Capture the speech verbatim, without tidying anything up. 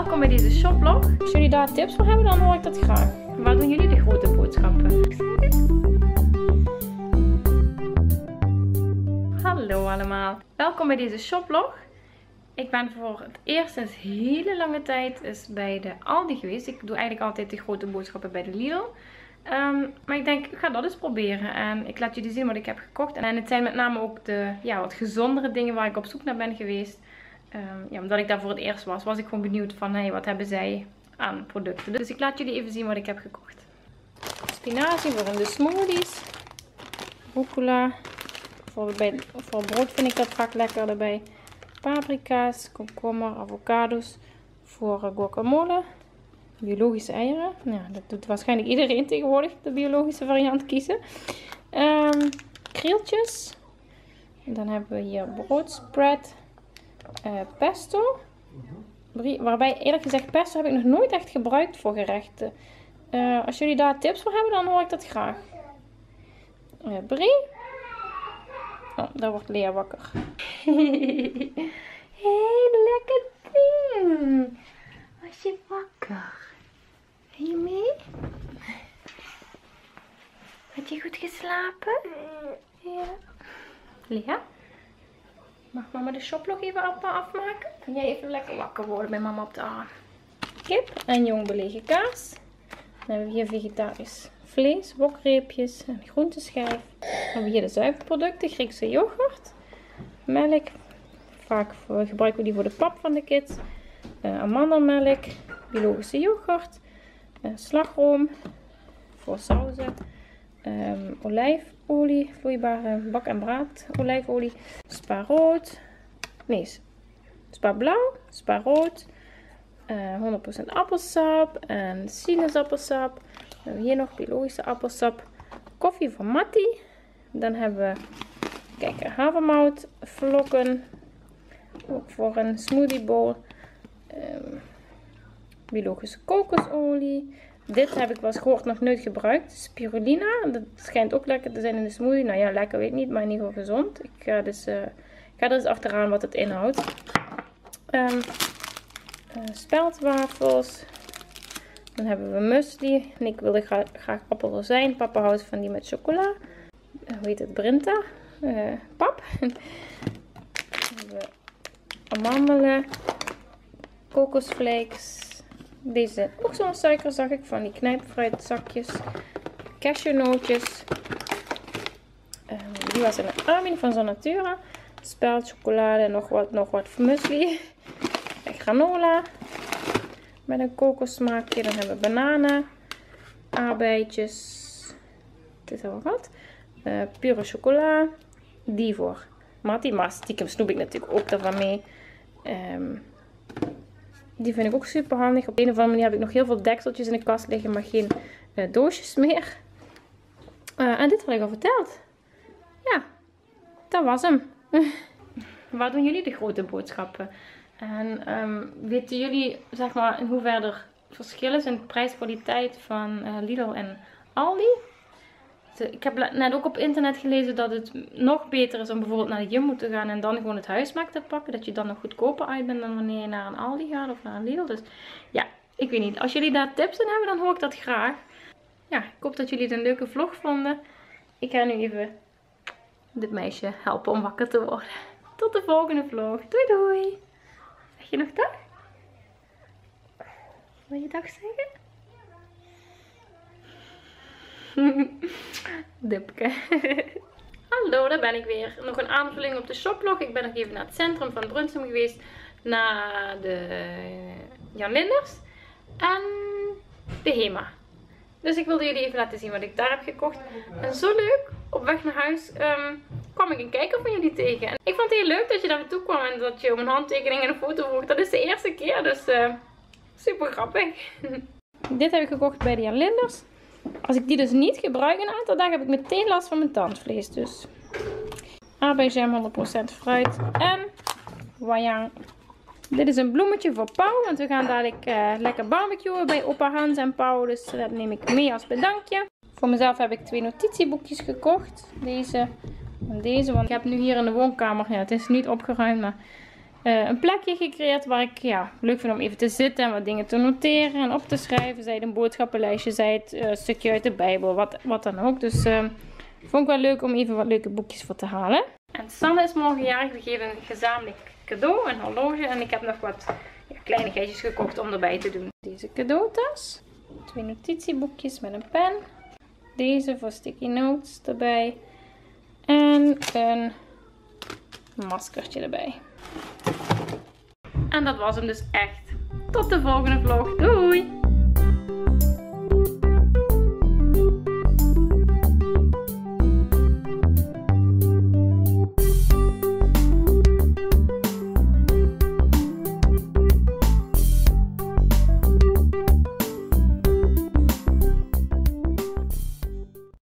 Welkom bij deze shoplog. Als jullie daar tips voor hebben, dan hoor ik dat graag. Waar doen jullie de grote boodschappen? Hallo allemaal. Welkom bij deze shoplog. Ik ben voor het eerst sinds hele lange tijd is bij de Aldi geweest. Ik doe eigenlijk altijd de grote boodschappen bij de Lidl. Um, maar ik denk, ik ga dat eens proberen. En ik laat jullie zien wat ik heb gekocht. En het zijn met name ook de ja, wat gezondere dingen waar ik op zoek naar ben geweest. Um, ja, omdat ik daar voor het eerst was, was ik gewoon benieuwd van, hey, wat hebben zij aan producten. Dus ik laat jullie even zien wat ik heb gekocht. Spinazie voor in de smoothies. Rucola. Voor, bij, voor brood vind ik dat vaak lekker erbij. Paprika's, komkommer, avocados. Voor uh, guacamole. Biologische eieren. Ja, dat doet waarschijnlijk iedereen tegenwoordig, de biologische variant kiezen. Um, krieltjes. En dan hebben we hier broodspread. Uh, pesto. Waarbij eerlijk gezegd pesto heb ik nog nooit echt gebruikt voor gerechten. Uh, als jullie daar tips voor hebben, dan hoor ik dat graag. Uh, brie. Oh, daar wordt Lea wakker. Hey, lekker ding. Was je wakker? Ben je mee? Had je goed geslapen? Ja. Lea? Mag mama de shoplog even afmaken? Kan jij even lekker wakker worden bij mama op de arm? Kip en jong belegen kaas. Dan hebben we hier vegetarisch vlees, wokreepjes en groenteschijf. Dan hebben we hier de zuivelproducten, Griekse yoghurt, melk. Vaak gebruiken we die voor de pap van de kids. Uh, amandelmelk, biologische yoghurt, uh, slagroom voor sauzen, um, olijfolie, vloeibare bak- en braad olijfolie, spa rood, nee, spa blauw, spa rood, uh, honderd procent appelsap en sinaasappelsap. Dan hebben we hier nog biologische appelsap, koffie van Matti. Dan hebben we, kijk, havermout, vlokken, ook voor een smoothie bowl. Um, biologische kokosolie. Dit heb ik wel eens gehoord, nog nooit gebruikt. Spirulina. Dat schijnt ook lekker te zijn in de smoothie. Nou ja, lekker weet ik niet, maar in ieder geval gezond. Ik ga, dus, uh, ik ga er eens achteraan wat het inhoudt. Um, uh, speldwafels. Dan hebben we muesli. En ik wilde graag, graag appelrozijn. Papa houdt van die met chocola. Uh, hoe heet het? Brinta. Uh, pap. Dan hebben we amandelen. Kokosflakes. Deze ook zonder suiker zag ik, van die knijpfruitzakjes. Cashewnootjes. Um, die was in een Armin van Zonatura. Speldchocolade, nog wat, nog wat muesli. En granola. Met een kokossmaakje. Dan hebben we bananen. Aardbeidjes. Dit hebben we gehad. Uh, pure chocola. Die voor Matti. Maar stiekem snoep ik natuurlijk ook daarvan mee. Um, Die vind ik ook super handig. Op een of andere manier heb ik nog heel veel dekseltjes in de kast liggen, maar geen uh, doosjes meer. Uh, en dit had ik al verteld. Ja, dat was hem. Waar doen jullie de grote boodschappen? En um, weten jullie, zeg maar, in hoeverre er verschil is in de prijskwaliteit van uh, Lidl en Aldi? Ik heb net ook op internet gelezen dat het nog beter is om bijvoorbeeld naar de Jumbo te gaan en dan gewoon het huismerk te pakken. Dat je dan nog goedkoper uit bent dan wanneer je naar een Aldi gaat of naar een Lidl. Dus ja, ik weet niet. Als jullie daar tips in hebben, dan hoor ik dat graag. Ja, ik hoop dat jullie het een leuke vlog vonden. Ik ga nu even dit meisje helpen om wakker te worden. Tot de volgende vlog. Doei doei. Zeg je nog dag? Wil je dag zeggen? Dipke. Hallo, daar ben ik weer. Nog een aanvulling op de shoplog. Ik ben nog even naar het centrum van Brunsum geweest. Naar de Jan Linders. En de Hema. Dus ik wilde jullie even laten zien wat ik daar heb gekocht. En zo leuk. Op weg naar huis um, kwam ik een kijker van jullie tegen. En ik vond het heel leuk dat je daar naartoe kwam. En dat je om een handtekening en een foto vroeg. Dat is de eerste keer. Dus uh, super grappig. Dit heb ik gekocht bij de Jan Linders. Als ik die dus niet gebruik een aantal dagen, heb ik meteen last van mijn tandvlees. Dus aardbeienjam, honderd procent fruit en wayang. Dit is een bloemetje voor Pauw, want we gaan dadelijk uh, lekker barbecuen bij opa Hans en Pauw. Dus dat neem ik mee als bedankje. Voor mezelf heb ik twee notitieboekjes gekocht. Deze en deze, want ik heb nu hier in de woonkamer, ja, het is niet opgeruimd, maar uh, een plekje gecreëerd waar ik ja, leuk vind om even te zitten en wat dingen te noteren en op te schrijven. Zij het een boodschappenlijstje, zij het uh, stukje uit de Bijbel, wat, wat dan ook. Dus uh, vond ik wel leuk om even wat leuke boekjes voor te halen. En Sanne is morgen jarig. We geven een gezamenlijk cadeau, een horloge. En ik heb nog wat ja, kleinigheidjes gekocht om erbij te doen. Deze cadeautas. Twee notitieboekjes met een pen. Deze voor sticky notes erbij. En een maskertje erbij. En dat was hem dus echt. Tot de volgende vlog. Doei!